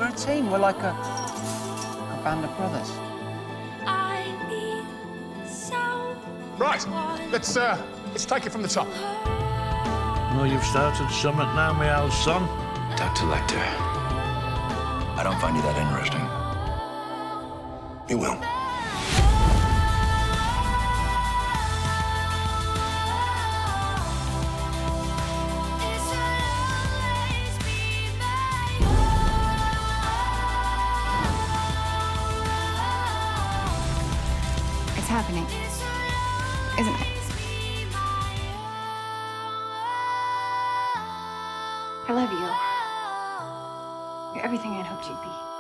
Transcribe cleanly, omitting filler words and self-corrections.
We're a team. We're like a band of brothers. Right, let's take it from the top. Well, you've started something now, my old son. Dr. Lecter, I don't find you that interesting. You will. It's happening, isn't it? I love you. You're everything I'd hoped you'd be.